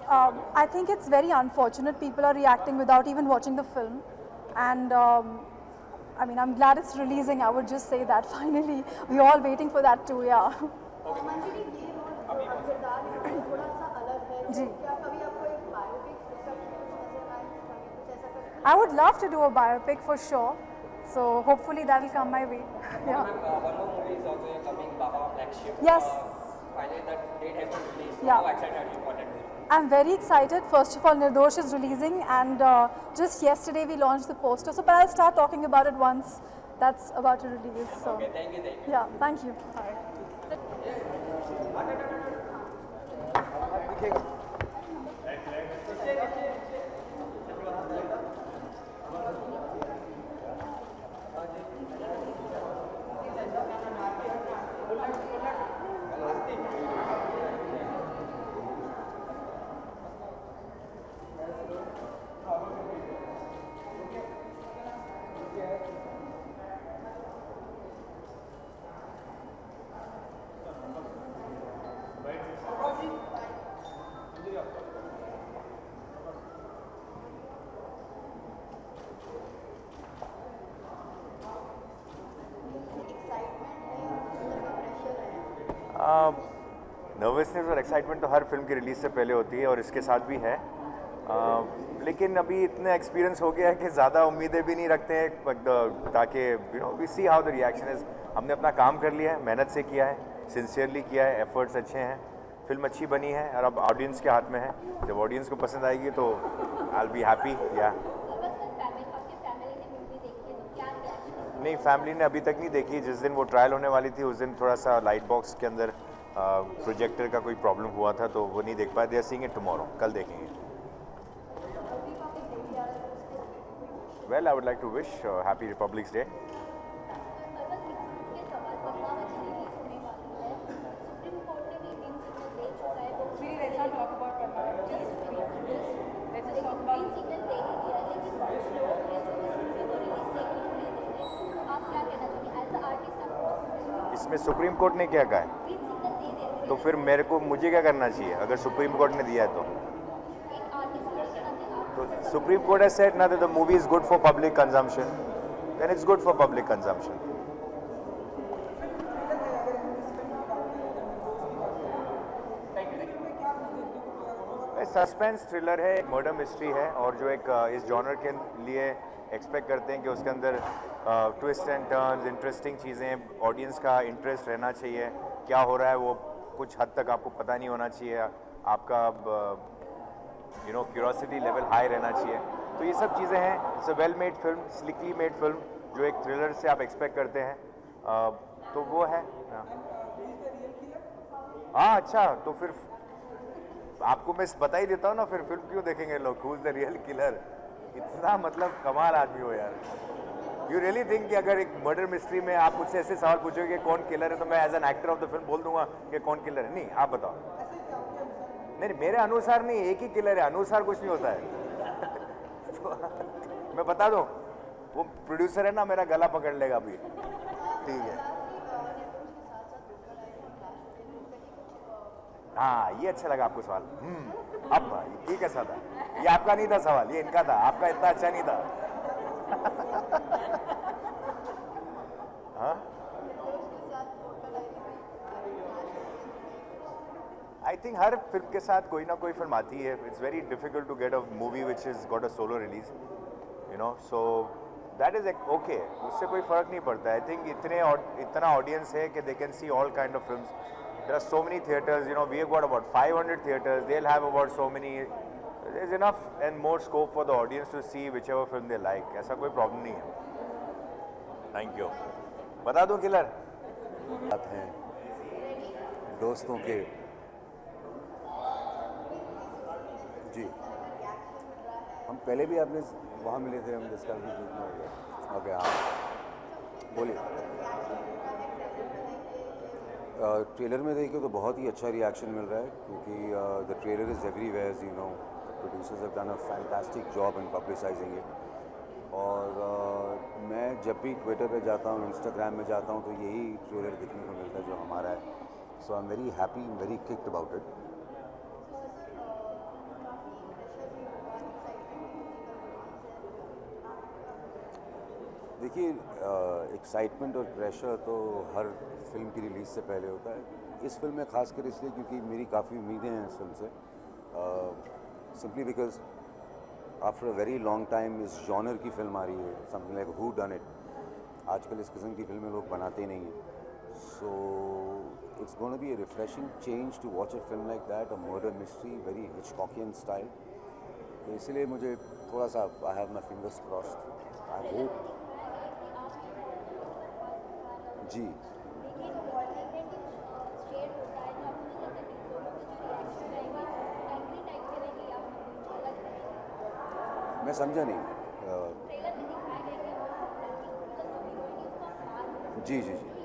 I think it's very unfortunate people are reacting without even watching the film, and I mean, I'm glad it's releasing. I would just say that finally we're all waiting for that too. Yeah. जी. I would love to do a biopic for sure. So hopefully that will come my way. Yeah. One more movie is also coming, Baba Black Sheep. Yes. Finally, that date has been released. Yeah. How excited are you for that movie? I'm very excited. First of all, Nirdosh is releasing, and just yesterday we launched the poster. So, but I'll start talking about it once that's about to release. So. Okay, thank you. Yeah, thank you. Bye. Nervousness और excitement तो हर film की release से पहले होती है और इसके साथ भी है, लेकिन अभी इतना एक्सपीरियंस हो गया है कि ज़्यादा उम्मीदें भी नहीं रखते हैं ताकि we see how the reaction is. हमने अपना काम कर लिया है, मेहनत से किया है, सिंसियरली किया है, एफर्ट्स अच्छे हैं, फिल्म अच्छी बनी है और अब ऑडियंस के हाथ में है। जब ऑडियंस को पसंद आएगी तो आई विल बी हैप्पी। या नहीं, फैमिली ने अभी तक नहीं देखी। जिस दिन वो ट्रायल होने वाली थी उस दिन थोड़ा सा लाइट बॉक्स के अंदर प्रोजेक्टर का कोई प्रॉब्लम हुआ था तो वो नहीं देख पाए। They are seeing it tomorrow, कल देखेंगे। Well, I would like to wish happy republics day. इसमें सुप्रीम कोर्ट ने क्या कहा है तो फिर मुझे क्या करना चाहिए अगर सुप्रीम कोर्ट ने दिया है तो सुप्रीम कोर्ट हैज सेड ना that the movie is good for public consumption, then it's good for public consumption. Suspense thriller है, मर्डर मिस्ट्री है और जो एक इस जॉनर के लिए एक्सपेक्ट करते हैं कि उसके अंदर ट्विस्ट एंड टर्न्स, इंटरेस्टिंग चीज़ें, ऑडियंस का इंटरेस्ट रहना चाहिए। क्या हो रहा है वो कुछ हद तक आपको पता नहीं होना चाहिए, आपका क्यूरोसिटी लेवल हाई रहना चाहिए। तो ये सब चीज़ें हैं। It's a well made film, slickly made film, जो एक थ्रिलर से आप एक्सपेक्ट करते हैं, तो वो है। हाँ, अच्छा, तो फिर आपको मैं बता ही देता हूँ ना, फिर फिल्म क्यों देखेंगे लोग? Who is the real killer? इतना मतलब कमाल आदमी हो यार। यू रियली थिंक कि अगर एक मर्डर मिस्ट्री में आप मुझसे ऐसे सवाल पूछोगे कि कौन किलर है तो मैं as an actor of the film बोल दूंगा कि कौन किलर है? नहीं, आप बताओ। नहीं, मेरे अनुसार नहीं, एक ही किलर है, अनुसार कुछ नहीं होता है। तो मैं बता दूं, वो प्रोड्यूसर है ना, मेरा गला पकड़ लेगा अभी। ठीक है, हाँ, ये अच्छा लगा आपको सवाल। अब ये कैसा था? ये आपका नहीं था सवाल, ये इनका था। आपका इतना अच्छा नहीं था। हाँ, आई थिंक हर फिल्म के साथ कोई ना कोई फिल्म आती है। It's very difficult to get a movie which is got a solo release, so that is okay, उससे कोई फर्क नहीं पड़ता। आई थिंक इतना ऑडियंस है कि they can see all kind of films. There are so many theaters, we have got about 500 theaters. They'll have about so many. There's enough and more scope for the audience to see whichever film they like. ऐसा कोई problem नहीं है। Thank you. बता दूं killer? बात है दोस्तों के जी, हम पहले भी आपने वहाँ मिले थे, हम डिस्कस भी हो गया। ओके, हाँ, बोलिए। ट्रेलर में देखिए तो बहुत ही अच्छा रिएक्शन मिल रहा है क्योंकि the trailer is everywhere, producers have done a fantastic job in publicising it. और मैं जब भी ट्विटर पे जाता हूँ, इंस्टाग्राम में जाता हूँ, तो यही ट्रेलर देखने को मिलता है जो हमारा है। So I am very happy, very kicked about it. देखिए, एक्साइटमेंट और प्रेशर तो हर फिल्म की रिलीज़ से पहले होता है। इस फिल्म में खासकर इसलिए क्योंकि मेरी काफ़ी उम्मीदें हैं इस फिल्म से, simply because after a very long time इस जॉनर की फिल्म आ रही है, something like whodunit. आजकल इस किस्म की फिल्में लोग बनाते ही नहीं हैं, so it's gonna be a refreshing change to watch a film like that, a murder mystery, very Hitchcockian style. तो इसलिए मुझे थोड़ा सा, I have my fingers crossed, I hope. जी, मैं समझा नहीं। जी जी जी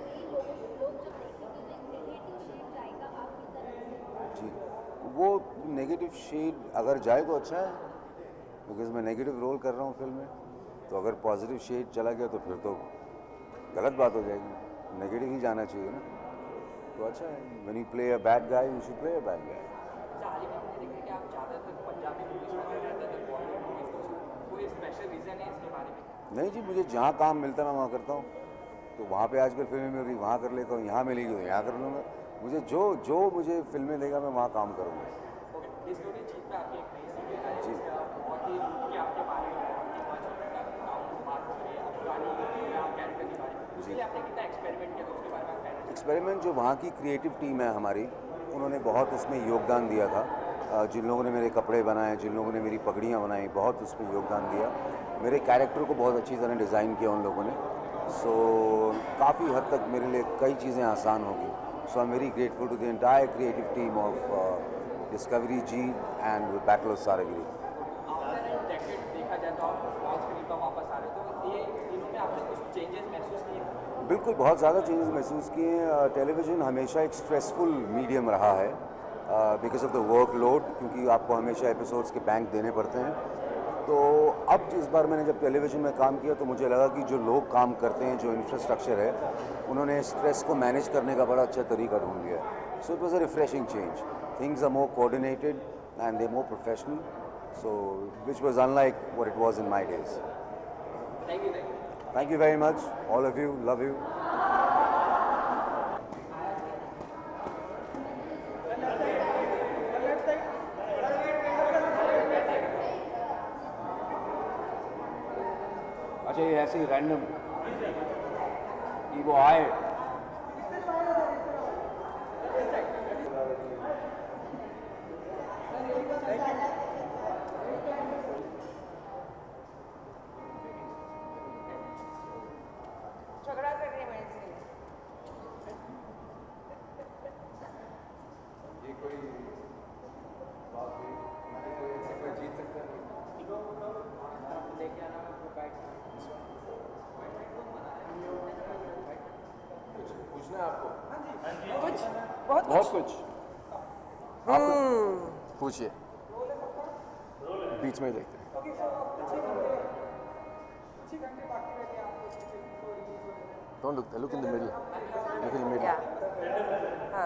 जी, वो नेगेटिव शेड अगर जाए तो अच्छा है, बिकॉज मैं नेगेटिव रोल कर रहा हूँ फिल्म में। तो अगर पॉजिटिव शेड चला गया तो फिर तो गलत बात हो जाएगी, नेगेटिव ही जाना चाहिए ना। तो अच्छा है, when you play a bad guy you should play a bad guy. हाल ही में हमने देखा कि आप ज़्यादातर पंजाबी मूवीज़ को ज़्यादातर बॉलीवुड मूवीज़ को, कोई स्पेशल रीज़न है इसके बारे में? नहीं जी, मुझे जहाँ काम मिलता है मैं वहाँ करता हूँ। तो वहाँ पे आजकल फिल्में मिल रही, वहाँ कर लेता हूँ, यहाँ मिलेगी तो यहाँ कर लूँगा। मुझे जो मुझे फिल्में देगा मैं वहाँ काम करूँगा। ओके, इस जोड़ी चीज़ पे आपकी एक नई सीरियल आई जी। जिसका बहुत ही लुक के आपके बारे में बहुत ही मच बात हो रही है, पुरानी कैरेक्टर के बारे में, उसके लिए आपने कितना एक्सपेरिमेंट किया, तो उसके बारे में आप कहना। एक्सपेरिमेंट जो वहाँ की क्रिएटिव टीम है हमारी, उन्होंने बहुत उसमें योगदान दिया था। जिन लोगों ने मेरे कपड़े बनाए, जिन लोगों ने मेरी पगड़ियाँ बनाई, बहुत उसमें योगदान दिया। मेरे कैरेक्टर को बहुत अच्छी तरह डिज़ाइन किया उन लोगों ने। सो काफ़ी हद तक मेरे लिए कई चीज़ें आसान हो गई। So I am very grateful to the entire creative team of Discovery ji and bachelor सारागिरी। आफ्टर एन डेकेड देखा जाए तो आप स्मॉल स्क्रीन पर वापस आ रहे हो, तो ये दिनों में आपने कुछ चेंजेस महसूस किए? बिल्कुल, बहुत ज़्यादा चेंजेस महसूस किए हैं। टेलीविज़न हमेशा एक स्ट्रेसफुल मीडियम रहा है बिकॉज ऑफ द वर्कलोड, क्योंकि आपको हमेशा एपिसोड्स के बैंक देने पड़ते हैं। तो अब इस बार मैंने जब टेलीविज़न में काम किया तो मुझे लगा कि जो लोग काम करते हैं, जो इंफ्रास्ट्रक्चर है, उन्होंने स्ट्रेस को मैनेज करने का बड़ा अच्छा तरीका ढूंढ लिया। So it was a refreshing change. Things are more coordinated and they more professional, so which was unlike what it was in my days. Thank you very much, all of you, love you. अच्छा, ये ऐसे ही random कि वो आए। झगड़ा कर रही है मेरे से। ये कोई बात हुई, मैंने कोई ऐसे कोई जीत सकता है? कुछ पूछना है आपको? कुछ बहुत बहुत कुछ आपको पूछिए, बीच में ही देखते हैं। Don't look there, look in the middle. Look in the middle. हाँ।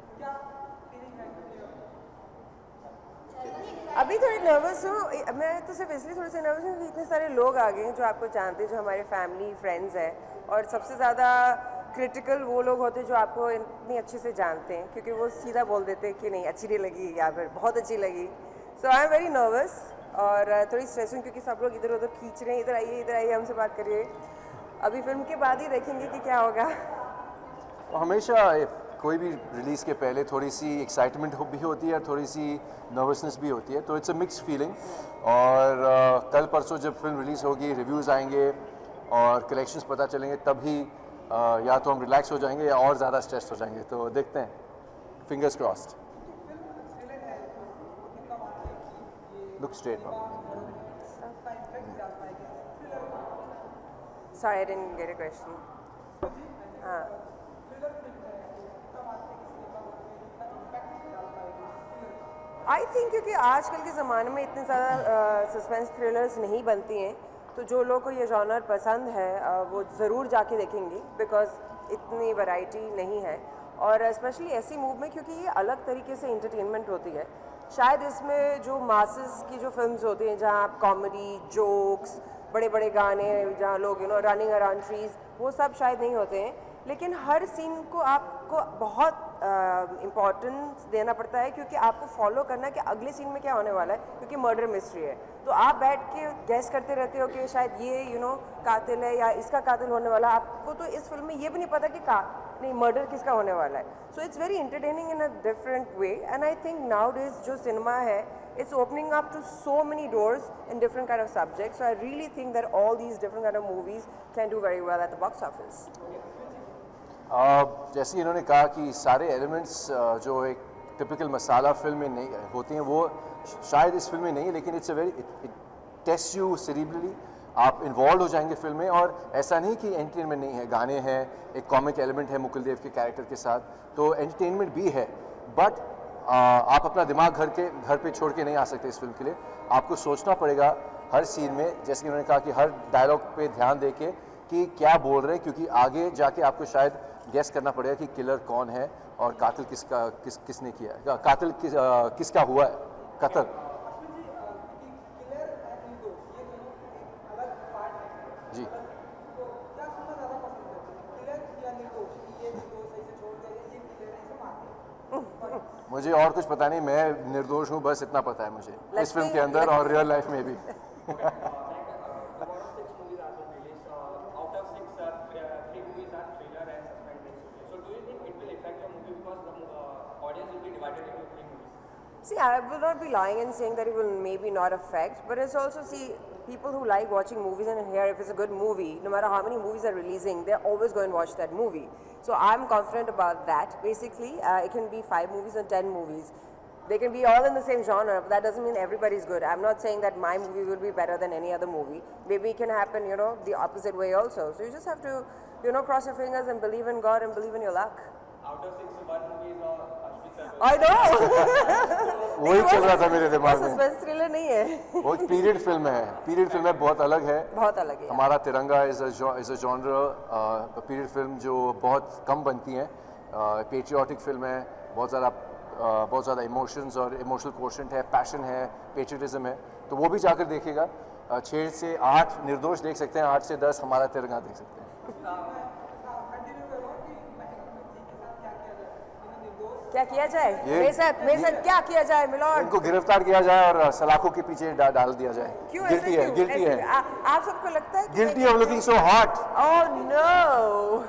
अभी थोड़ी नर्वस हूँ। मैं तो सिर्फ इसलिए थोड़ी सी नर्वस हूँ कि इतने सारे लोग आ गए हैं जो आपको जानते हैं, जो हमारे फैमिली फ्रेंड्स हैं, और सबसे ज़्यादा क्रिटिकल वो लोग होते हैं जो आपको इतनी अच्छे से जानते हैं, क्योंकि वो सीधा बोल देते हैं कि नहीं अच्छी नहीं लगी या फिर बहुत अच्छी लगी। So I am very nervous और थोड़ी स्ट्रेस हूँ, क्योंकि सब लोग इधर उधर खींच रहे हैं, इधर आइए हमसे बात करिए। अभी फिल्म के बाद ही देखेंगे कि क्या होगा। हमेशा कोई भी रिलीज़ के पहले थोड़ी सी एक्साइटमेंट भी होती है और थोड़ी सी नर्वसनेस भी होती है, तो इट्स अ मिक्स फीलिंग। और कल परसों जब फिल्म रिलीज़ होगी, रिव्यूज़ आएंगे और कलेक्शंस पता चलेंगे, तभी या तो हम रिलैक्स हो जाएंगे या और ज़्यादा स्ट्रेस हो जाएंगे। तो देखते हैं, fingers crossed. Look straight. Sorry, I didn't get a question. हाँ। आई थिंक क्योंकि आजकल के ज़माने में इतने ज़्यादा सस्पेंस थ्रिलर्स नहीं बनती हैं, तो जो लोगों को ये जॉनर पसंद है वो ज़रूर जाके देखेंगे, बिकॉज इतनी वैरायटी नहीं है। और स्पेशली ऐसी मूव में, क्योंकि ये अलग तरीके से इंटरटेनमेंट होती है। शायद इसमें जो मासेस की जो फिल्म्स होती हैं, जहाँ आप कॉमेडी, जोक्स, बड़े बड़े गाने जहाँ लोग रनिंग अराउंड ट्रीज, वो सब शायद नहीं होते हैं, लेकिन हर सीन को आपको बहुत इम्पोर्टेंस देना पड़ता है, क्योंकि आपको फॉलो करना है कि अगले सीन में क्या होने वाला है, क्योंकि मर्डर मिस्ट्री है। तो आप बैठ के गैस करते रहते हो कि शायद ये कातिल है या इसका कातिल होने वाला। आपको तो इस फिल्म में ये भी नहीं पता कि नहीं मर्डर किसका होने वाला है। So it's very entertaining in a different way, and I think nowadays जो सिनेमा है, it's opening up to so many doors in different kind of subjects. So I really think that all these different kind of movies can do very well at the box office. जैसे इन्होंने कहा कि सारे elements जो एक typical मसाला film में नहीं होते हैं, वो शायद इस फिल्म में नहीं है, लेकिन it's a very it test you cerebrally. आप इन्वॉल्व हो जाएंगे फिल्म में, और ऐसा नहीं कि एंटरटेनमेंट नहीं है, गाने हैं, एक कॉमिक एलिमेंट है मुकुल देव के कैरेक्टर के साथ, तो एंटरटेनमेंट भी है। बट आप अपना दिमाग घर पे छोड़ के नहीं आ सकते इस फिल्म के लिए। आपको सोचना पड़ेगा हर सीन में, जैसे कि उन्होंने कहा कि हर डायलॉग पे ध्यान दे के कि क्या बोल रहे हैं, क्योंकि आगे जाके आपको शायद गेस करना पड़ेगा कि किलर कौन है और कातिल किसने किया है, कातिल किसका हुआ है कत्ल। जी मुझे और कुछ पता नहीं, मैं निर्दोष हूँ, बस इतना पता है मुझे इस फिल्म के अंदर और रियल लाइफ में भी। See, I will not be lying and saying that it will maybe not affect, but it's also, see, people who like watching movies and here, if it's a good movie, no matter how many movies are releasing, they're always going to watch that movie. So I'm confident about that. Basically, it can be 5 movies or 10 movies. They can be all in the same genre, but that doesn't mean everybody's good. I'm not saying that my movie will be better than any other movie. Maybe it can happen, the opposite way also. So you just have to, cross your fingers and believe in God and believe in your luck. Out of 6, 1 movie is I know. वही चल रहा था मेरे दिमाग में। Suspense thriller नहीं है। वो पीरियड फिल्म है, पीरियड फिल्म है, बहुत अलग है। बहुत अलग है। हमारा Tiranga is a genre period film जो बहुत कम बनती हैं। पेट्रियाटिक फिल्म है, बहुत ज़्यादा इमोशंस और इमोशनल कोशेंट है, पैशन है, पेट्रियटिज्म है, तो वो भी जाकर देखिएगा। 6 से 8 निर्दोष देख सकते हैं, 8 से 10 हमारा तिरंगा देख सकते हैं। क्या किया जाए मेरे साथ क्या किया जाए मिलॉर्ड? इनको गिरफ्तार किया जाए और सलाखों के पीछे डाल दिया जाए। क्यों गिल्टी है, गिल्टी है। आप सबको लगता है guilty of looking so hot. Oh no.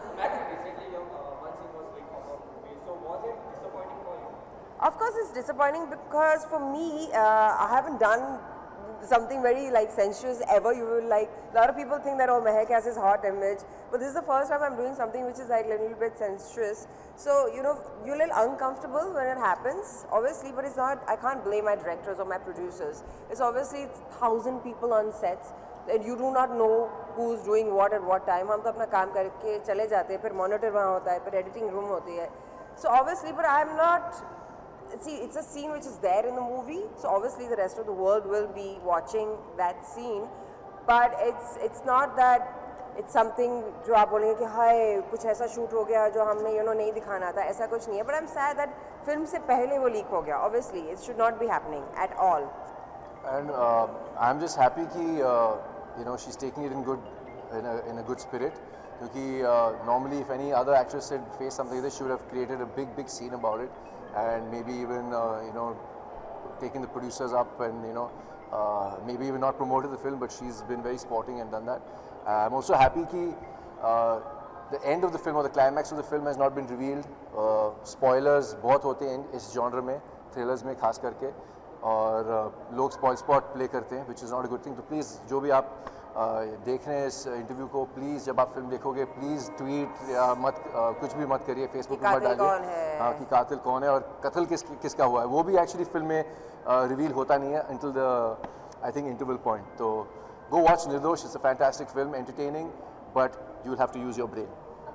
Of course it's disappointing, because for me I haven't done something very like sensuous ever. You will like, a lot of people think that, oh, Mehak has his hot image, but this is the first time I'm doing something which is like a little bit sensuous. So you're a little uncomfortable when it happens, obviously, but it's not, I can't blame my directors or my producers. It's obviously 1,000 people on sets and you do not know who's doing what at what time. हम तो अपना काम करके चले जाते हैं, फिर monitor वहाँ होता है, फिर editing room होती है. So obviously, but I'm not, see, it's a scene which is there in the movie, so obviously the rest of the world will be watching that scene, but it's not that it's something जो आप बोलेंगे कि हाय कुछ ऐसा shoot हो गया जो हमने नहीं दिखाना था, ऐसा कुछ नहीं है. But I'm sad that film से पहले वो लीक हो गया. Obviously it should not be happening at all. And I'm just happy कि she's taking it in a good spirit. Because normally if any other actress had faced something like this, she would have created a big scene about it, and maybe even taken the producers up and maybe even not promoted the film, but she's been very sporting and done that. I'm also happy that the end of the film or the climax of the film has not been revealed. Spoilers बहुत होते हैं इस genre में, thrillers में खास करके, और लोग spoil spot play करते हैं, which is not a good thing. तो please जो भी आप देख रहे हैं इस इंटरव्यू को, प्लीज़ जब आप फिल्म देखोगे प्लीज़ ट्वीट या मत कुछ भी मत करिए, फेसबुक पर मत डालिए हाँ कि कातिल कौन है और कत्ल किसका हुआ है. वो भी एक्चुअली फिल्म में रिवील होता नहीं है until the I think interval point. तो go watch निर्दोष. It's a fantastic film, entertaining, but you will have to use your brain.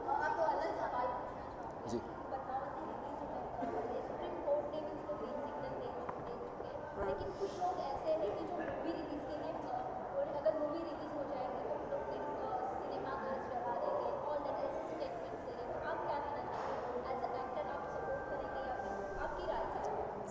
Ji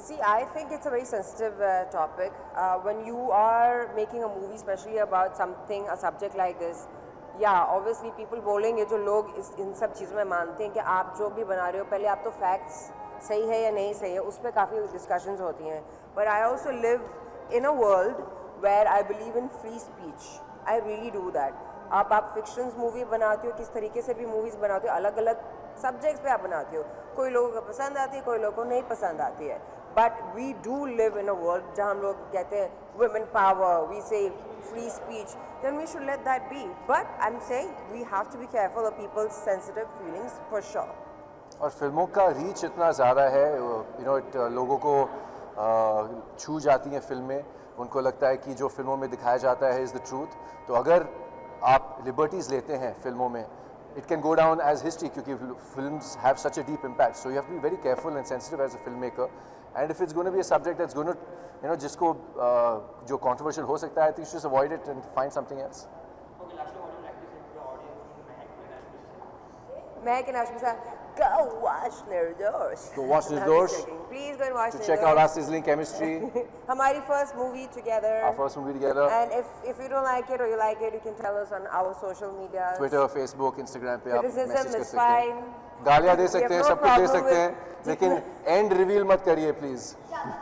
See, I think it's a very sensitive topic. When you are making a movie, especially about something, a subject like this, yeah, obviously people बोलेंगे जो लोग इन सब चीज़ों में मानते हैं कि आप जो भी बना रहे हो पहले आप तो facts सही है या नहीं सही है उस पर काफ़ी discussions होती हैं. But I also live in a world where I believe in free speech. I really do that. आप fictions movie बनाते हो, किस तरीके से भी movies बनाते हो, अलग-अलग subjects पे आप बनाते हो. कोई लोगों को पसंद आती है, कोई लोगों को नहीं पसंद आती है. But we do live in a world जहाँ हम लोग कहते हैं women power, we say free speech, then we should let that be. But I'm saying we have to be careful of people's sensitive feelings for sure. और फिल्मों का reach इतना ज़्यादा है, लोगों को छू जाती हैं फिल्में, उनको लगता है कि जो फिल्मों में दिखाया जाता है इज़ द ट्रूथ. तो अगर आप लिबर्टीज़ लेते हैं फिल्मों में, it can go down as history क्योंकि films have such a deep impact. So you have to be very careful and sensitive as a filmmaker. And if it's going to be a subject that's going to, जिसको जो controversial हो सकता है, I think you should just avoid it and find something else. Okay, lastly, what do you like to say to the audience? Mehak and Ashmita, go watch Nirdosh. Go watch Nirdosh. Please go and watch To Nirdosh. check out our sizzling chemistry. Hamari first movie together. Our first movie together. And if you don't like it or you like it, you can tell us on our social media. Twitter, Facebook, Instagram पे आप message Criticism कर is सकते हैं. fine. गालियाँ दे We सकते हैं, have no सब कुछ दे problem सकते हैं, with- लेकिन एंड रिवील मत करिए प्लीज.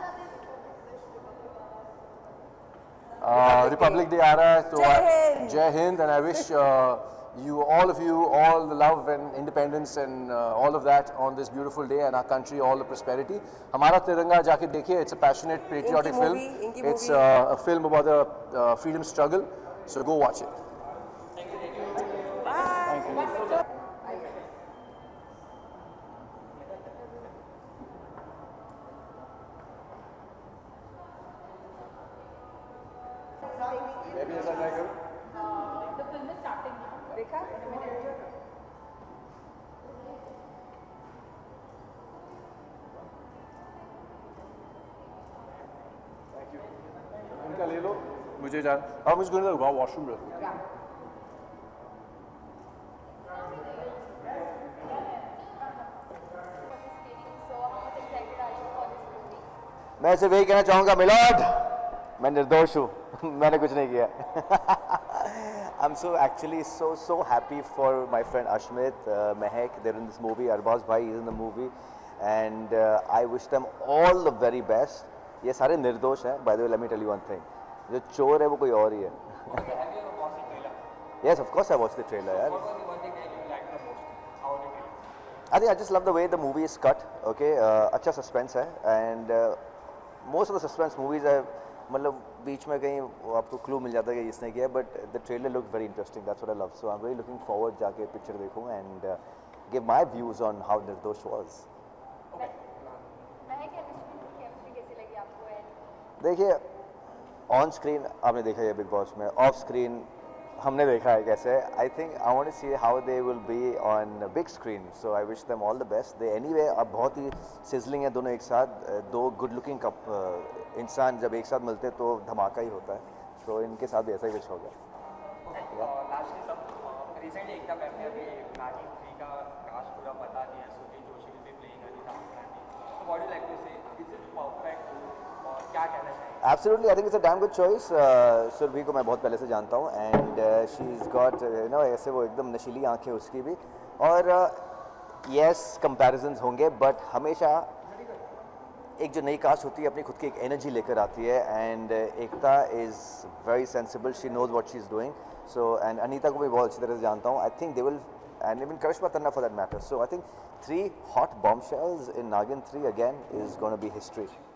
रिपब्लिक डे आ रहा है तो Jai Hind. Jai Hind and I wish you all the love and independence and all of that on this beautiful day and our country all the prosperity. हमारा तिरंगा जाके देखिए, it's a passionate patriotic इनकी film. movie, इनकी It's movie. a film about the freedom struggle, so go watch it. The film is starting now. उनका ले लो, मुझे जान. I'm just going to the washroom real quick. मैं सिर्फ यही कहना चाहूँगा, मिलोड मैं निर्दोष हूँ. मैंने कुछ नहीं किया. I'm so happy for my friend Ashmit, Mehak. They're in this movie. Arbaz bhai is in the movie, and I wish them all the very best. ये सारे निर्दोष हैं. By the way, let me tell you one thing. जो चोर है वो कोई और ही है. Okay, have you ever watched the trailer? Yes, of course I watched the trailer. यार. What was the one thing that you liked the most about the trailer? I think I just love the way the movie is cut. Okay, अच्छा suspense है, and most of the suspense movies है, मतलब बीच में कहीं आपको clue मिल जाता है कि इसने किया, but the trailer looked very interesting. That's what I love. So I'm really looking forward जाके picture देखूँ and give my views on how Nirdosh was. देखिए, ऑन स्क्रीन आपने देखा है बिग बॉस में, ऑफ स्क्रीन हमने देखा है कैसे. I think I want to see how they will be on big screen. So I wish them all the best. They anyway अब बहुत ही सिजलिंग है दोनों एक साथ. दो गुड लुकिंग इंसान जब एक साथ मिलते हैं तो धमाका ही होता है. सो इनके साथ भी ऐसा ही कुछ होगा. लास्टली सब रिसेंटली एकता मैम ने अभी नागिन 3 का कास्ट पूरा बता दिया. Sunil Joshi will be playing Anita Marathi. So what do like to say, is it perfect और क्या कहना चाहिए? Absolutely, I think it's a damn good choice. Surabhi को मैं बहुत पहले से जानता हूँ, and she's got ऐसे वो एकदम नशीली आंखें उसकी भी. और yes, comparisons होंगे, but हमेशा एक जो नई कास्ट होती है अपनी खुद की एक एनर्जी लेकर आती है, and Ekta is very sensible. She knows what she's doing. So and Anita को भी बहुत अच्छी तरह से जानता हूँ. I think they will, and even Karishma Tanna for that matter. So I think 3 hot bombshells in Nagin 3 again is going to be history.